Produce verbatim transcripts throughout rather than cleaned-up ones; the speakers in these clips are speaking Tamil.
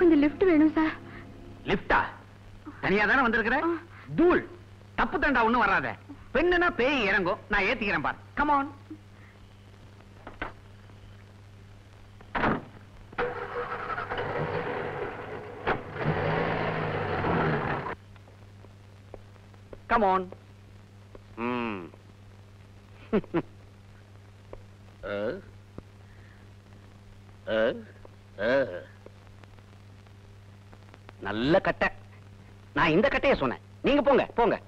கொஞ்சம் லிஃப்ட் வேணும் சார். லிஃப்டா? தனியா தானே வந்திருக்கிற? தூள் தப்பு தண்டா ஒண்ணும் வராத. பெண்ணுனா பேய் இறங்கும். நான் ஏத்திக்கிறேன் பார். Come on. Come on. ம். நல்ல கட்டை. நான் இந்த கட்டைய சொன்னேன். நீங்க போங்க போங்க.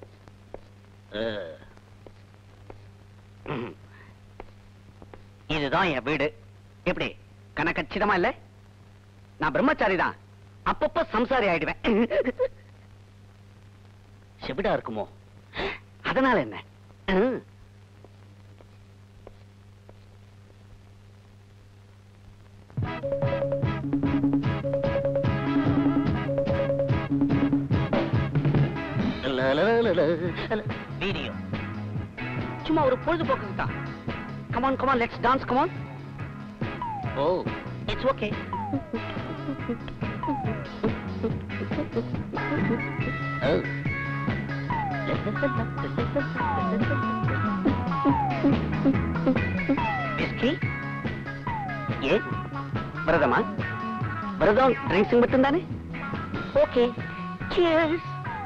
இதுதான் என் வீடு. எப்படி கணக்கச்சிதமா இல்ல? நான் பிரம்மச்சாரி தான். அப்பப்ப சம்சாரி ஆயிடுவேன். செவிடா இருக்குமோ? அதனால என்ன? வீடியோ சும்மா ஒரு பொழுதுபோக்கு தான். Come on, come on, let's dance, come on. Oh, it's okay. Oh. Whiskey? Yeah. Varadama? Varadam drinks மட்டும் தானே? Okay. Cheers.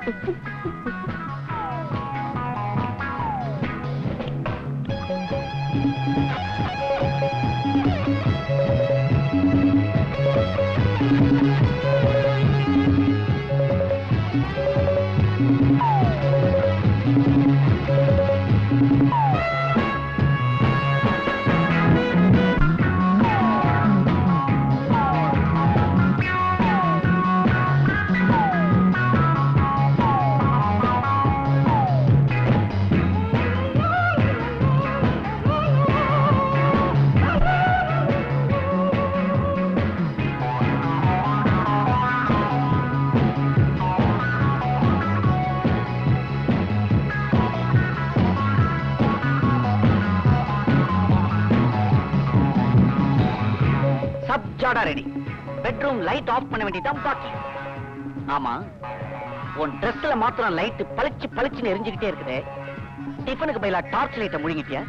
Ready. Bedroom light off பண்ண வேண்டியதான் பாக்கி. ஆமா, உன் ட்ரெஸ்ல மாத்திரம் லைட் பளிச்சு பளிச்சுன்னு எரிஞ்சுக்கிட்டே இருக்குது. டிஃபனுக்கு பதிலா டார்ச் லைட்டை முழுங்கிட்டியா?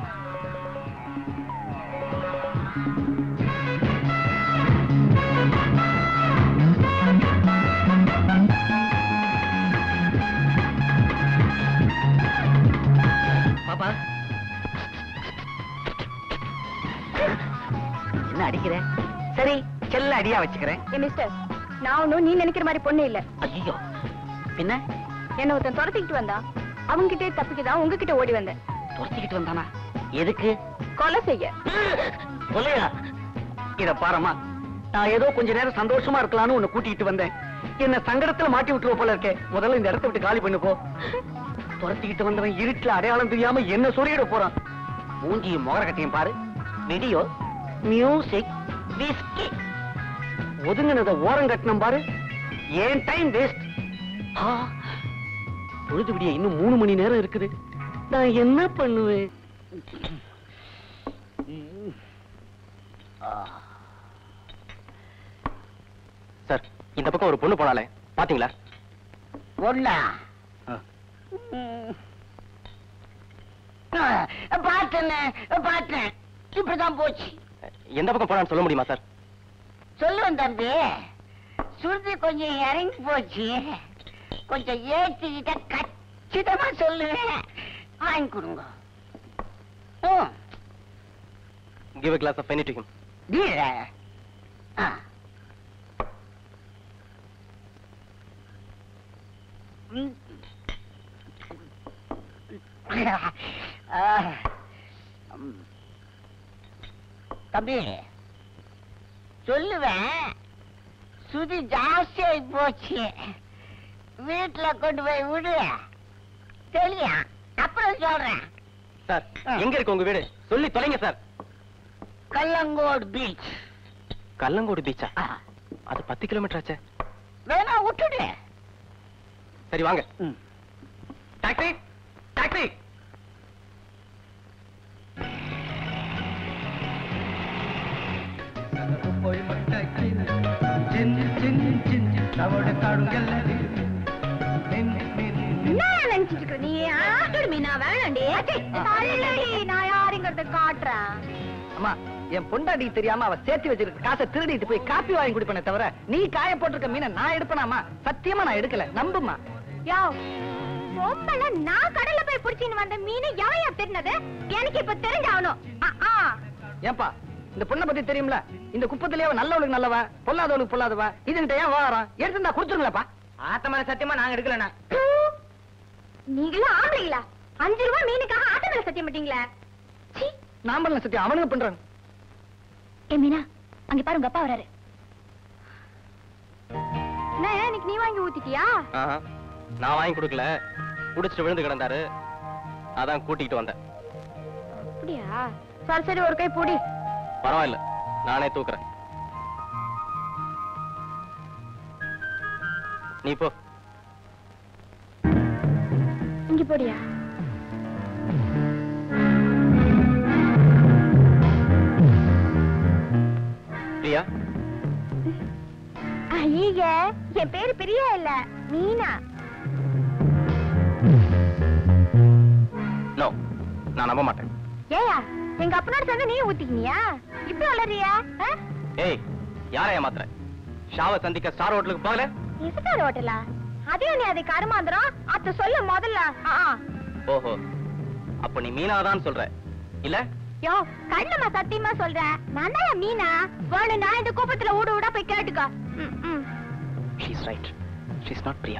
பாப்பா என்ன அடிக்கிற? சரி, செல்ல அடியா வச்சுக்கிறேன். மிஸ்டர், நான் ஒன்னும் நீ நினைக்கிற மாதிரி பொண்ணு இல்ல. ஐயோ, பின்ன என்ன ஒருத்தன் துரத்திக்கிட்டு வந்தா, அவங்க கிட்டே தப்பிக்குதான் உங்ககிட்ட ஓடி வந்தேன். துரத்திக்கிட்டு வந்தானா? எதுக்கு? கொலை செய்ய. கொலையா? இத பாரமா, நான் ஏதோ கொஞ்ச நேரம் சந்தோஷமா இருக்கலாம்னு உன்னை கூட்டிட்டு வந்தேன். என்ன சங்கடத்துல மாட்டி விட்டுருவ போல இருக்கே. முதல்ல இந்த இடத்தை விட்டு காலி பண்ணு போ. துரத்திக்கிட்டு வந்தவன் இருட்டுல அடையாளம் தெரியாம என்ன சொல்லிட போறான். மூஞ்சியும் மோர கட்டையும் பாரு. Video, music, whisky. ஒதுங்கினத ஓரம் கட்டணும் பாரு. ஏன் டைம் வேஸ்ட். பொழுது விடிய இன்னும் மூணு மணி நேரம் இருக்குது. நான் என்ன பண்ணுவேன்? சார், இந்த பக்கம் ஒரு பொண்ணு போனாலே பாத்தீங்களா? பொண்ணா? பாத்தேன் பாத்தேன். இப்படிதான் போச்சு. எந்த பக்கம் போனான்னு சொல்ல முடியுமா சார்? சொல்லுவேன் தம்பி. சுருதி கொஞ்சம் இறங்கி போச்சு. கொஞ்சம் ஏற்றிக்கிட்ட கச்சிதமா சொல்லுவேன். வாங்கி கொடுங்க. Give a glass of Penny to him. Dear. Ah. தம்பி, சொல்லுவேன். சுதி ஜாஸ்தியாகி போச்சு. வீட்டுல கொண்டு போய் விடு. தெளியா? அப்புறம் சொல்றேன். சார், எங்க இருக்கு உங்க வீடு? சொல்லி தொலைங்க சார். கல்லங்கோடு பீச். கல்லங்கோடு பீச்சா? அது பத்து கிலோமீட்டர் ஆச்சே. வேணா விட்டுடு. சரி வாங்க. Taxi, taxi. சின்ன என்ன நினைச்சிட்டு இருக்க நீ? ஆடு மீனா வேணாண்டி. தள்ளுடி, நான் யாருங்கிறத காட்டுறேன். அம்மா, என் பொண்டாடி தெரியாம அவ சேர்த்து வச்சிருக்க காசை திருடிட்டு போய் காப்பி வாங்கி குடிப்பேனே தவிர நீ காய போட்டிருக்க மீனை நான் எடுப்பேனாமா? சத்தியமா நான் எடுக்கல, நம்புமா. யோ, பொம்பளை நான் கடல்ல போய் புடிச்சின்னு வந்த மீன் எவையா தெரிஞ்சது? எனக்கு இப்ப தெரிஞ்சாகணும். ஏன்பா, இந்த பொண்ணை பத்தி தெரியும்ல? இந்த குப்பத்திலேயே அவ நல்லவளுக்கு நல்லவ, பொல்லாதவளுக்கு பொல்லாதவ. இதுகிட்ட ஏன் வாரம் எடுத்துருந்தா குடுத்துருங்களப்பா. ஆத்தமலை சத்தியமா நாங்க எடுக்கலண்ணா. நீங்களும் ஆம்பளைங்களா? அஞ்சு ரூபாய் மீனுக்காக ஆட்ட மேல சத்தியம் மாட்டீங்களா? நான் பண்ணல சத்தியம், அவனுங்க பண்றாங்க. ஏ மீனா, அங்க பாரு உங்க அப்பா வராரு. என்ன இன்னைக்கு நீ வாங்கி ஊத்திட்டியா? நான் வாங்கி கொடுக்கல, குடிச்சிட்டு விழுந்து கிடந்தாரு, அதான் கூட்டிட்டு வந்தேன். அப்படியா? சரி சரி, ஒரு கை பூடி. பரவாயில்ல, நானே தூக்குறேன். நீ போ. இங்க போடியா? பிரியா? ஐய, என் பேரு பிரியா இல்ல, மீனா. நோ, நான் நம்ப மாட்டேன். ஏயா, எங்க அப்பனோட சேர்ந்து நீ ஊத்திக்கினியா? இப்படி வளரியா? ஏய், யாரையா மாத்திர? ஷாவை சந்திக்க ஸ்டார் ஹோட்டலுக்கு போகல? ஸ்டார் ஹோட்டலா? அதையும் நீ அதை கருமாந்திரம் அத்த சொல்ல முதல்ல. ஓஹோ, அப்ப நீ மீனாதான் சொல்ற இல்ல? யோ, கண்ணம்மா சத்தியமா சொல்றேன், நான் தான் மீனா. வேணு நான் இந்த கோபத்துல ஊட ஊடா போய் கேட்டுக்கோ. She's right. She's not Priya.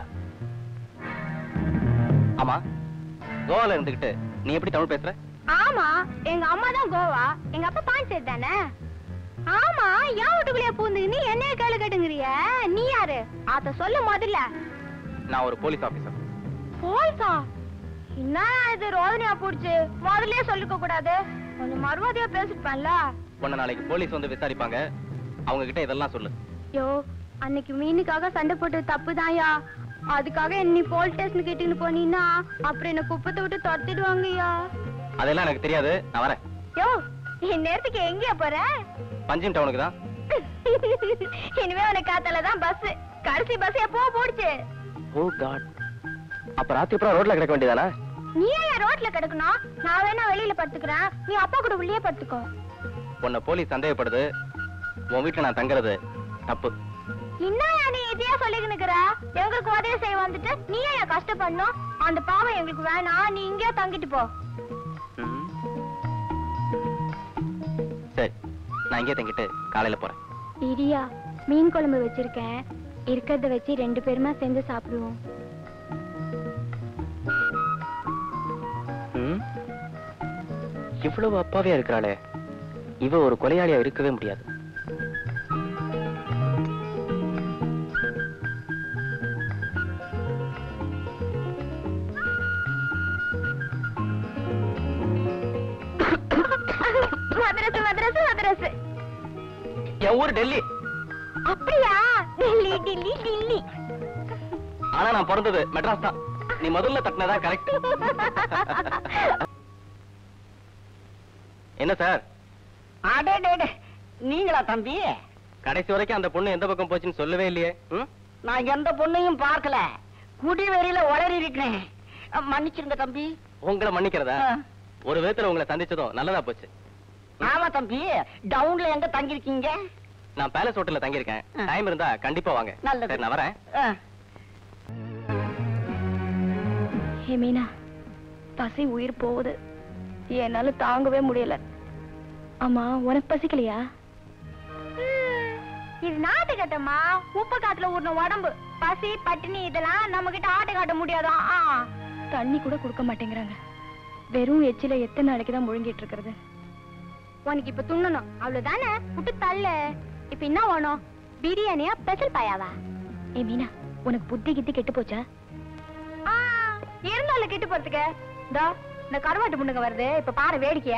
ஆமா, கோவால இருந்துகிட்டு நீ எப்படி தமிழ் பேசுற? ஆமா, எங்க அம்மா தான் கோவா, எங்க அப்பா பாண்டிச்சேரி தானே. ஆமா, ஏன் வீட்டுக்குள்ளே பூந்து நீ என்ன கேளு கேட்டுங்கிறிய? நீ யாரு? அத சொல்ல முதல்ல. நான் ஒரு போலீஸ் ஆபீசர். போலீஸா? என்ன இது ரோதனையா போடுச்சு? முதல்லயே சொல்லிக்க கூடாது, கொஞ்சம் மறுவாதியா பேசிருப்பேன்ல. உன்ன நாளைக்கு போலீஸ் வந்து விசாரிப்பாங்க, அவங்க கிட்ட இதெல்லாம் சொல்லு. யோ, அன்னைக்கு மீனுக்காக சண்டை போட்டது தப்புதான்யா. அதுக்காக என்ன போலீஸ் ஸ்டேஷன் கிட்டன்னு போனீன்னா அப்புறம் என்ன குப்பத்தை விட்டு துரத்திடுவாங்கய்யா. அதெல்லாம் எனக்கு தெரியாது, நான் வரேன். யோ, என் நேரத்துக்கு எங்கயா போற? பஞ்சிம் டவுனுக்கு தான். இனிமே உனக்கு காத்தாலதான் பஸ், கடைசி பஸ் எப்போ போடுச்சு? ஓ காட், அப்ப ராத்திரி அப்புறம் ரோட்ல கிடக்க வேண்டியதானே? நீ ஏன் ரோட்ல கிடக்கணும்? நான் வேணா வெளியில படுத்துக்கிறேன், நீ அப்பா கூட உள்ளே படுத்துக்கோ. உன்னை போலீஸ் சந்தேகப்படுது, உன் வீட்டுல நான் தங்குறது தப்பு. என்னயா நீ இதையா சொல்லிக்கினுக்குற? எங்களுக்கு உதவி செய்ய வந்துட்டு நீ ஏன் கஷ்டப்படணும்? அந்த பாவம் எங்களுக்கு வேணாம், நீ இங்கேயே தங்கிட்டு போ. சரி, நான் இங்கே தங்கிட்டு காலையில போறேன். இரியா, மீன் குழம்பு வச்சிருக்கேன், இருக்கிறத வச்சு ரெண்டு பேருமா சேர்ந்து சாப்பிடுவோம். இவ்வளவு அப்பாவியா இருக்கிறாளே, இவ ஒரு கொலையாளியா இருக்கவே முடியாது. மதரசு மதரசு மதரசு. என் ஊர் டெல்லி. அப்படியா? டெல்லி டெல்லி டெல்லி. ஆனா நான் பிறந்தது மெட்ராஸ் தான். நீ முதல்ல தட்டினதா கரெக்ட். என்ன சார்? அடே, நீங்களா தம்பி? கடைசி வரைக்கும் அந்த பொண்ணு எந்த பக்கம் போச்சுன்னு சொல்லவே இல்லையே. நான் எந்த பொண்ணையும் பார்க்கல, குடி வெறியில உளறி இருக்கிறேன், மன்னிச்சிருங்க தம்பி. உங்களை மன்னிக்கிறதா? ஒரு விதத்துல உங்களை சந்திச்சதும் நல்லதா போச்சு. ஆமா தம்பி, டவுன்ல எங்க தங்கிருக்கீங்க? நான் பேலஸ் ஹோட்டல்ல தங்கியிருக்கேன். டைம் இருந்தா கண்டிப்பா வாங்க. நல்லது. சரி, நான் வரேன். ஹே மீனா, பசி உயிர் போகுது, என்னால தாங்கவே முடியல. ஆமா, உனக்கு பசிக்கலையா? இது நாட்டு கட்டமா, உப்பு காத்துல ஊர்ன உடம்பு. பசி பட்டினி இதெல்லாம் நம்ம கிட்ட ஆட்ட காட்ட முடியாதா? தண்ணி கூட கொடுக்க மாட்டேங்கிறாங்க. வெறும் எச்சில எத்தனை நாளைக்கு தான் முழுங்கிட்டு இருக்கிறது? உனக்கு இப்ப துண்ணணும் அவ்வளவுதானே, விட்டு தள்ள. இப்ப என்ன வேணும்? பிரியாணியா ஸ்பெஷல் பாயாவா? ஏ மீனா, உனக்கு புத்தி கித்தி கெட்டு போச்சா? இருந்தாலும் கெட்டு போறதுக்கு இதோ இந்த கருவாட்டு முண்டுங்க வருது, இப்ப பாரு வேடிக்கைய.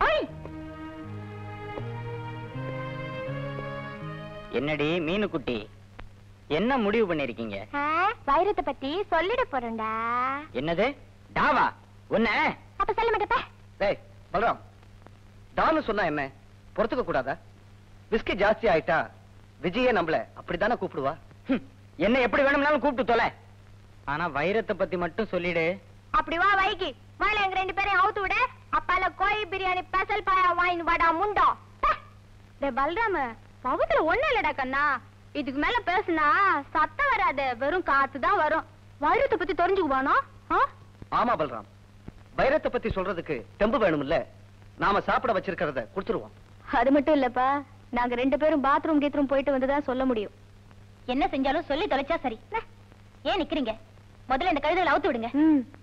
என்னடி மீனு குட்டி, என்ன முடிவு பண்ணிருக்கீங்க? வைரத்தை பத்தி சொல்லிட போறேன்டா. என்னது டாவா? உன்ன அப்ப சொல்ல மாட்டப்ப. டேய் பல்ராம், டான்னு சொன்னா என்ன பொறுத்துக்க கூடாதா? விஸ்கி ஜாஸ்தி ஆயிட்டா விஜயே நம்மள அப்படித்தானே கூப்பிடுவா. என்ன எப்படி வேணும்னாலும் கூப்பிட்டு தொலை. ஆனா வைரத்தை பத்தி மட்டும் சொல்லிடு. அப்படி வா வைக்கி. வாழ எங்க ரெண்டு பேரையும் அவுத்து விட. அப்பால கோழி பிரியாணி பெசல் பாயா வாங்கி வாடா முண்டோ. டே பல்ராம, பவுத்துல ஒண்ணு இல்லடா கண்ணா. இதுக்கு மேல பேசுனா சத்தம் வராது, வெறும் காத்து தான் வரும். வைரத்தை பத்தி தெரிஞ்சுக்குவானோ? ஆமா பல்ராம், வைரத்தை பத்தி சொல்றதுக்கு தெம்பு வேணும்ல. நாம சாப்பிட வச்சிருக்கிறத கொடுத்துருவோம். அது மட்டும் இல்லப்பா, நாங்க ரெண்டு பேரும் பாத்ரூம் கீத்ரூம் போயிட்டு வந்துதான் சொல்ல முடியும். என்ன செஞ்சாலும் சொல்லி தொலைச்சா சரி. ஏன் நிக்கிறீங்க? முதல்ல இந்த கழுதையில அவுத்து விடுங்க.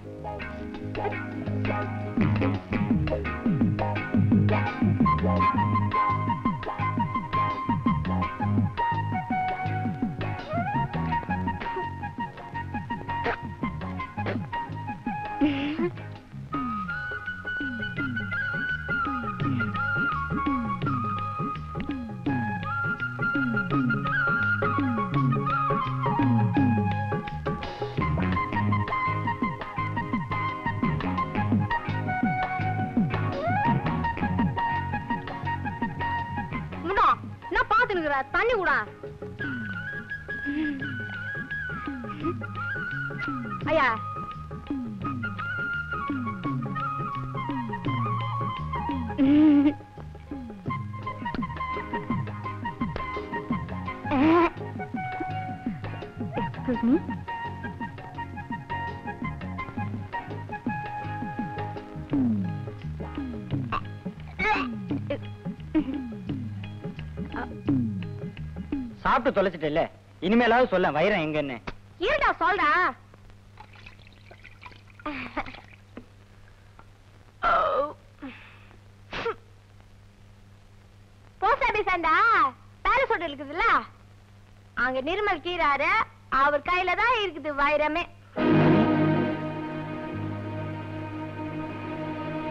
தண்ணி கூட ஐயா. Excuse me. சாப்பிட்டு தொலைச்சிட்டு இல்ல, இனிமேலாவது சொல்ல வைரம் எங்கன்னு. ஏடா சொல்றா. போஸ்ட் ஆபீஸ் ஆண்டா பேலஸ் ஹோட்டல் இருக்குதுல்ல, அங்க நிர்மல் கீராரு அவர் கையில தான் இருக்குது வைரமே.